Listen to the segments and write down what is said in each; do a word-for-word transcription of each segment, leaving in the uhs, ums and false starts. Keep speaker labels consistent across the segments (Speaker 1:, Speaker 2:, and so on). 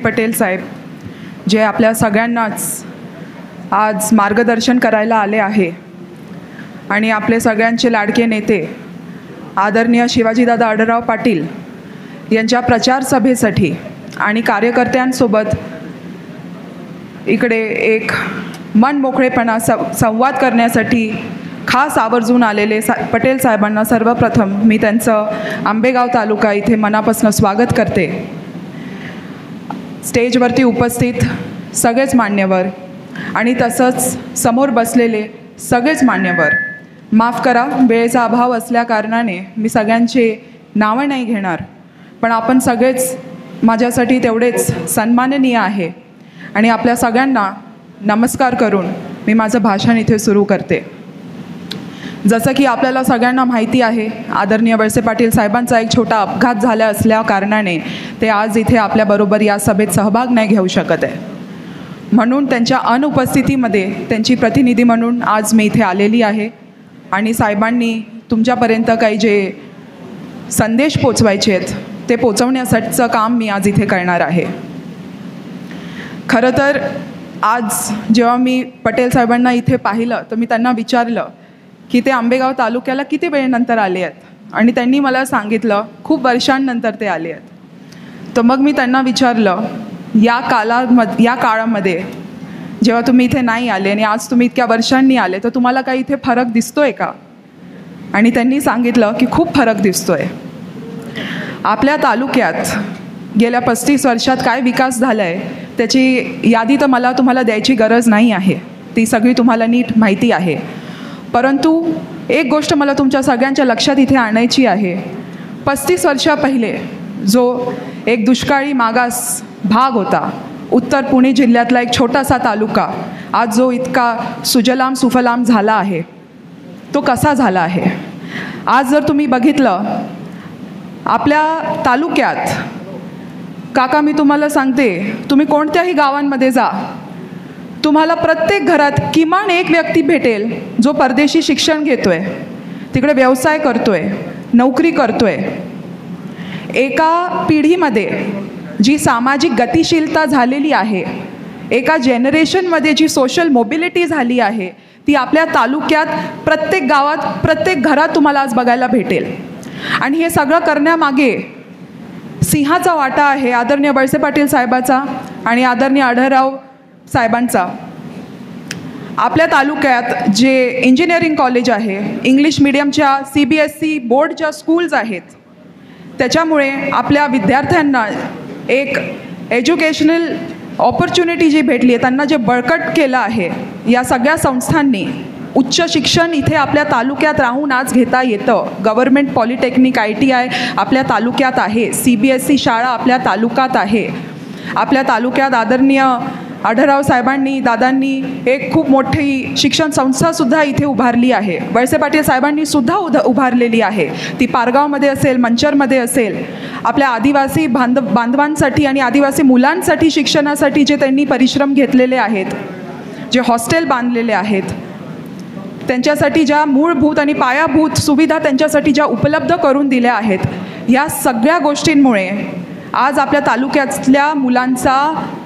Speaker 1: पटेल साहेब जे आपल्या सगळ्यांनाच आज मार्गदर्शन करायला आले आहे आणि आपले सगळ्यांचे लाडके नेते आदरणीय शिवाजीदादा आढळराव पाटील यांच्या प्रचार सभेसाठी आणि कार्यकर्त्यांसोबत इकडे एक मन मोकळेपणा संवाद करण्यासाठी खास आवर्जून आलेले सा पटेल साहेबांना सर्वप्रथम मी त्यांचं आंबेगाव तालुका इथे मनापासून स्वागत करते. स्टेजवरती उपस्थित सगळेच मान्यवर आणि तसंच समोर बसलेले सगळेच मान्यवर, माफ करा वेळेचा अभाव असल्या कारणाने मी सगळ्यांचे नावं नाही घेणार, पण आपण सगळेच माझ्यासाठी तेवढेच सन्माननीय आहे आणि आपल्या सगळ्यांना नमस्कार करून मी माझं भाषण इथे सुरू करते. जसं की आपल्याला सगळ्यांना माहिती आहे, आदरणीय वळसे पाटील साहेबांचा एक छोटा अपघात झाला असल्या कारणाने ते आज इथे आपल्याबरोबर या सभेत सहभाग नाही घेऊ शकत आहे. म्हणून त्यांच्या अनुपस्थितीमध्ये त्यांची प्रतिनिधी म्हणून आज मी इथे आलेली आहे आणि साहेबांनी तुमच्यापर्यंत काही जे संदेश पोचवायचे आहेत ते पोचवण्यासाठीचं काम मी आज इथे करणार आहे. खरं तर आज जेव्हा मी पटेल साहेबांना इथे पाहिलं तर मी त्यांना विचारलं की ते आंबेगाव तालुक्याला किती वेळेनंतर आले आहेत आणि त्यांनी मला सांगितलं खूप वर्षांनंतर ते आले आहेत. तर मग मी त्यांना विचारलं या कालामध या काळामध्ये जेव्हा तुम्ही इथे नाही आले आणि आज तुम्ही इतक्या वर्षांनी आले तर तुम्हाला काही इथे फरक दिसतोय का? आणि त्यांनी सांगितलं की खूप फरक दिसतोय. आपल्या तालुक्यात गेल्या पस्तीस वर्षात काय विकास झाला आहे त्याची यादी तर मला तुम्हाला द्यायची गरज नाही आहे, ती सगळी तुम्हाला नीट माहिती आहे. परंतु एक गोष्ट मला तुमच्या सगळ्यांच्या लक्षात इथे आणायची आहे. पस्तीस वर्षा पहिले जो एक दुष्काळी मागास भाग होता, उत्तर पुणे जिल्ह्यातला एक छोटासा तालुका, आज जो इतका सुजलाम सुफलाम झाला आहे तो कसा झाला आहे? आज जर तुम्ही बघितलं आपल्या तालुक्यात, काका मी तुम्हाला सांगते, तुम्ही कोणत्याही गावांमध्ये जा, तुम्हाला प्रत्येक घरात किमान एक व्यक्ती भेटेल जो परदेशी शिक्षण घेतोय, तिकडे व्यवसाय करतोय, नोकरी करतोय. एका पिढीमध्ये जी सामाजिक गतिशीलता झालेली आहे, एका जनरेशनमध्ये जी सोशल मोबिलिटी झाली आहे ती आपल्या तालुक्यात प्रत्येक गावात प्रत्येक घरात तुम्हाला आज बघायला भेटेल. आणि हे सगळं करण्यामागे सिंहाचा वाटा आहे आदरणीय वळसे पाटील साहेबाचा आणि आदरणीय आढळराव साहेबांचा. आपल्या तालुक्यात जे इंजिनिअरिंग कॉलेज आहे, इंग्लिश मीडियमच्या सी बी एस सी बोर्डच्या स्कूल्स आहेत, त्याच्यामुळे आपल्या विद्यार्थ्यांना एक एज्युकेशनल ऑपॉर्च्युनिटी जी भेटली आहे, त्यांना जे बळकट केलं आहे या सगळ्या संस्थांनी. उच्च शिक्षण इथे आपल्या तालुक्यात राहून आज घेता येतं. Government polytechnic I T I आपल्या तालुक्यात आहे, सी बी एस सी शाळा आपल्या तालुक्यात आहे. आपल्या तालुक्यात आदरणीय आढळराव साहेबांनी दादांनी एक खूप मोठी शिक्षण संस्थासुद्धा इथे उभारली आहे. वळसे पाटील साहेबांनी सुद्धा उद उभारलेली आहे. ती पारगावमध्ये असेल, मंचरमध्ये असेल. आपल्या आदिवासी बांध बांधवांसाठी आणि आदिवासी मुलांसाठी शिक्षणासाठी जे त्यांनी परिश्रम घेतलेले आहेत, जे हॉस्टेल बांधलेले आहेत, त्यांच्यासाठी ज्या मूलभूत आणि पायाभूत सुविधा त्यांच्यासाठी ज्या उपलब्ध करून दिल्या आहेत, या सगळ्या गोष्टींमुळे आज आपल्या तालुक्यातल्या मुलांचा,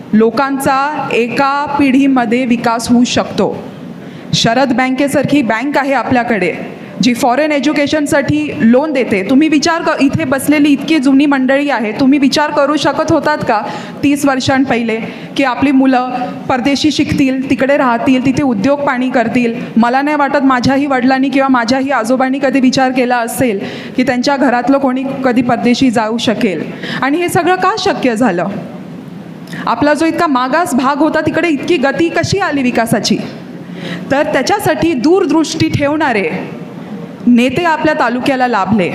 Speaker 1: लोकांचा एका पिढीमध्ये विकास होऊ शकतो. शरद बँकेसारखी बँक आहे आपल्याकडे जी फॉरेन एज्युकेशनसाठी लोन देते. तुम्ही विचार क इथे बसलेली इतकी जुनी मंडळी आहे, तुम्ही विचार करू शकत होतात का तीस वर्षांपहिले की आपली मुलं परदेशी शिकतील, तिकडे राहतील, तिथे उद्योग पाणी करतील? मला नाही वाटत माझ्याही वडिलांनी किंवा माझ्याही आजोबांनी कधी विचार केला असेल की त्यांच्या घरातलं कोणी कधी परदेशी जाऊ शकेल. आणि हे सगळं का शक्य झालं? आपला जो इतका मागास भाग होता तिकडे इतकी गती कशी आली विकासाची? तर त्याच्यासाठी दूरदृष्टी ठेवणारे नेते आपल्या तालुक्याला लाभले.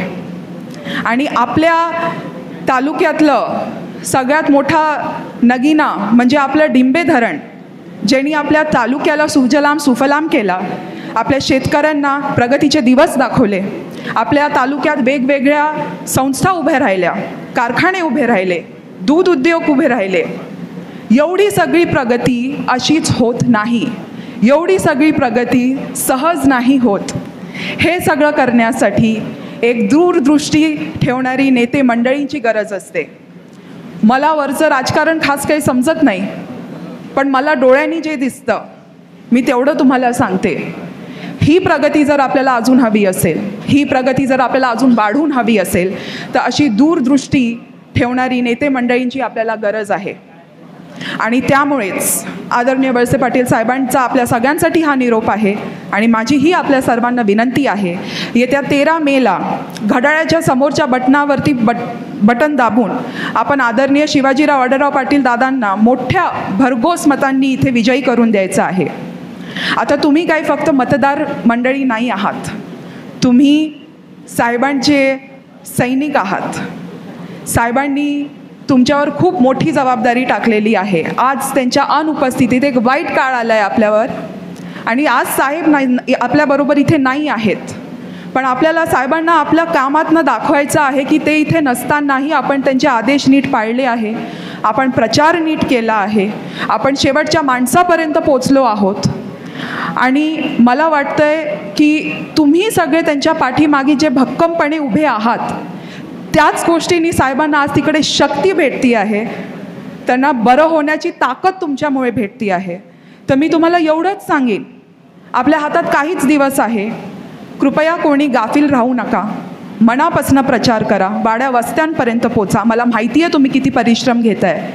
Speaker 1: आणि आपल्या तालुक्यातलं सगळ्यात मोठा नगीना म्हणजे आपलं डिंबे धरण, ज्यांनी आपल्या तालुक्याला सुजलाम सुफलाम केला, आपल्या शेतकऱ्यांना प्रगतीचे दिवस दाखवले, आपल्या तालुक्यात वेगवेगळ्या संस्था उभ्या राहिल्या, कारखाने उभे राहिले, दूध उद्योग उभे राहिले. एवढी सगळी प्रगती अशीच होत नाही, एवढी सगळी प्रगती सहज नाही होत. हे सगळं करण्यासाठी एक दूरदृष्टी ठेवणारी नेते मंडळींची गरज असते. मला वरचं राजकारण खास काही समजत नाही, पण मला डोळ्यांनी जे दिसतं मी तेवढं तुम्हाला सांगते. ही प्रगती जर आपल्याला अजून हवी असेल, ही प्रगती जर आपल्याला अजून वाढवून हवी असेल, तर अशी दूरदृष्टी ठेवणारी नेते मंडळींची आपल्याला गरज आहे. आणि त्यामुळेच आदरणीय वळसे पाटील साहेबांचा आपल्या सगळ्यांसाठी हा निरोप आहे. आणि माझी ही आपल्या सर्वांना विनंती आहे, येत्या तेरा मेला घड्याळाच्या समोरच्या बटनावरती बट बटन दाबून आपण आदरणीय शिवाजीराव आढळराव पाटील दादांना मोठ्या भरघोस मतांनी इथे विजयी करून द्यायचं आहे. आता तुम्ही काही फक्त मतदार मंडळी नाही आहात, तुम्ही साहेबांचे सैनिक आहात. साहेबांनी तुमच्यावर खूप मोठी जबाबदारी टाकलेली आहे. आज त्यांच्या अनुपस्थितीत एक वाईट काळ आला आहे आपल्यावर, आणि आज साहेब नाही आपल्याबरोबर इथे नाही आहेत, पण आपल्याला साहेबांना आपल्या कामातनं दाखवायचं आहे की ते इथे नसतानाही आपण त्यांचे आदेश नीट पाळले आहे, आपण प्रचार नीट केला आहे, आपण शेवटच्या माणसापर्यंत पोचलो आहोत. आणि मला वाटतंय की तुम्ही सगळे त्यांच्या पाठीमागे जे भक्कमपणे उभे आहात, त्याच गोष्टींनी साहेबांना आज तिकडे शक्ती भेटती आहे, त्यांना बरं होण्याची ताकद तुमच्यामुळे भेटती आहे. तर मी तुम्हाला एवढंच सांगेन, आपल्या हातात काहीच दिवस आहे, कृपया कोणी गाफील राहू नका, मनापासून प्रचार करा, वाड्या वस्त्यांपर्यंत पोचा. मला माहिती आहे तुम्ही किती परिश्रम घेत आहे,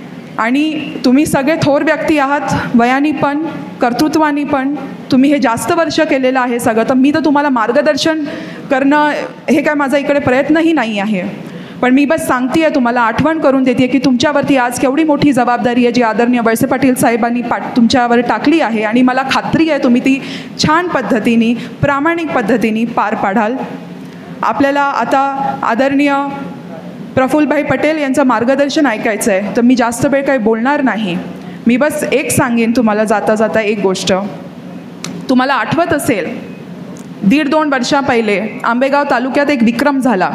Speaker 1: आणि तुम्ही सगळे थोर व्यक्ती आहात, वयानी पण कर्तृत्वानी पण. तुम्ही हे जास्त वर्ष केलेलं आहे सगळं, तर मी तर तुम्हाला मार्गदर्शन करणं हे काय माझा इकडे प्रयत्नही नाही आहे, पण मी बस सांगते आहे, तुम्हाला आठवण करून देते की तुमच्यावरती आज केवढी मोठी जबाबदारी आहे जी आदरणीय वळसे पाटील साहेबांनी पाट तुमच्यावर टाकली आहे. आणि मला खात्री आहे तुम्ही ती छान पद्धतीने प्रामाणिक पद्धतीने पार पाडाल. आपल्याला आता आदरणीय प्रफुल्लभाई पटेल यांचं मार्गदर्शन ऐकायचं आहे, तर मी जास्त वेळ काही बोलणार नाही. मी बस एक सांगेन तुम्हाला जाता जाता एक गोष्ट. तुम्हाला आठवत असेल, दीड दोन वर्षा पहिले आंबेगाव तालुक्यात एक विक्रम झाला.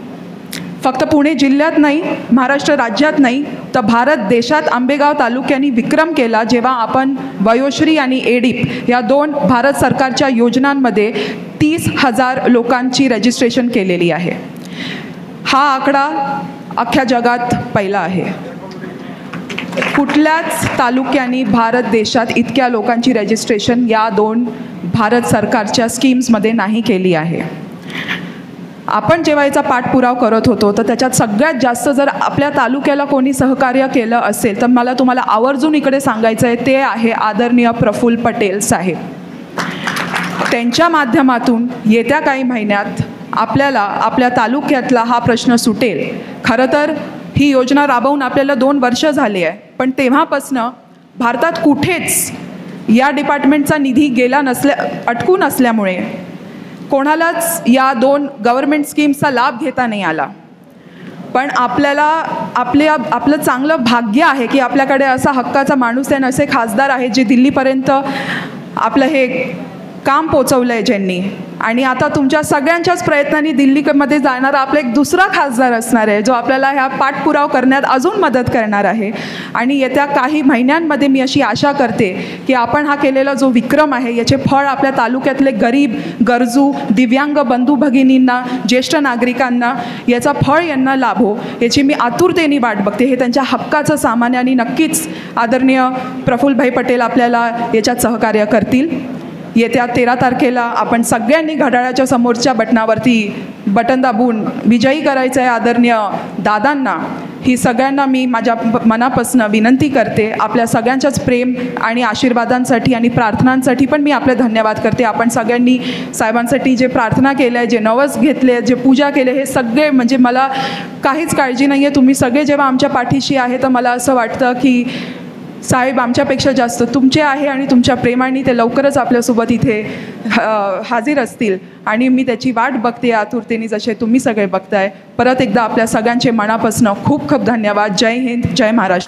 Speaker 1: फक्त पुणे जिल्ह्यात नाही, महाराष्ट्र राज्यात नाही, तर भारत देशात आंबेगाव तालुक्यांनी विक्रम केला, जेव्हा आपण वयोश्री आणि एडीप या दोन भारत सरकारच्या योजनांमध्ये तीस हजार लोकांची रजिस्ट्रेशन केलेली आहे. हा आकडा अख्ख्या जगात पहिला आहे. कुठल्याच तालुक्यांनी भारत देशात इतक्या लोकांची रजिस्ट्रेशन या दोन भारत सरकारच्या स्कीम्समध्ये नाही केली आहे. आपण जेव्हा याचा पाठपुरावा करत होतो, तर त्याच्यात सगळ्यात जास्त जर आपल्या तालुक्याला कोणी सहकार्य केलं असेल, तर मला तुम्हाला आवर्जून इकडे सांगायचं आहे, ते आहे आदरणीय प्रफुल्ल पटेल साहेब. त्यांच्या माध्यमातून येत्या काही महिन्यात आपल्याला आपल्या तालुक्यातला हा प्रश्न सुटेल. खरं तर ही योजना राबवून आपल्याला दोन वर्ष झाली आहे, पण तेव्हापासनं भारतात कुठेच या डिपार्टमेंटचा निधी गेला नसल्या अटकून असल्यामुळे कोणालाच या दोन गव्हर्मेंट स्कीम्सचा लाभ घेता नाही आला. पण आपल्याला आपल्या आपलं चांगलं भाग्य आहे की आपल्याकडे असा हक्काचा माणूस आहे, असे खासदार आहेत जे दिल्लीपर्यंत आपलं हे काम पोचवलं आहे ज्यांनी. आणि आता तुमच्या सगळ्यांच्याच प्रयत्नांनी दिल्लीमध्ये जाणारा आपला एक दुसरा खासदार असणार आहे, जो आपल्याला ह्या पाठपुरावा करण्यात अजून मदत करणार आहे. आणि येत्या काही महिन्यांमध्ये मी अशी आशा करते की आपण हा केलेला जो विक्रम आहे, याचे फळ आपल्या तालुक्यातले गरीब, गरजू, दिव्यांग बंधू भगिनींना, ज्येष्ठ नागरिकांना याचा फळ यांना लाभो, याची मी आतुरतेने वाट बघते. हे त्यांच्या हक्काचं सामान आहे, आणि नक्कीच आदरणीय प्रफुल्लभाई पटेल आपल्याला याच्यात सहकार्य करतील. येत्या तेरा तारखेला आपण सगळ्यांनी घड्याळाच्या समोरच्या बटनावरती बटन दाबून विजयी करायचं आहे आदरणीय दादांना. ही सगळ्यांना मी माझ्या मनापासून विनंती करते. आपल्या सगळ्यांच्याच प्रेम आणि आशीर्वादांसाठी आणि प्रार्थनांसाठी पण मी आपले धन्यवाद करते. आपण सगळ्यांनी साहेबांसाठी जे प्रार्थना केलं आहे, जे नवस घेतले, जे पूजा केले, हे सगळे म्हणजे मला काहीच काळजी नाही आहे. तुम्ही सगळे जेव्हा आमच्या पाठीशी आहे, तर मला असं वाटतं की साहेब आमच्यापेक्षा जास्त तुमचे आहे, आणि तुमच्या प्रेमाने ते लवकरच आपल्यासोबत इथे हाजीर असतील. आणि मी त्याची वाट बघते आतुरतेने, जसे तुम्ही सगळे बघताय. परत एकदा आपल्या सगळ्यांचे मनापासून खूप खूप धन्यवाद. जय हिंद, जय महाराष्ट्र.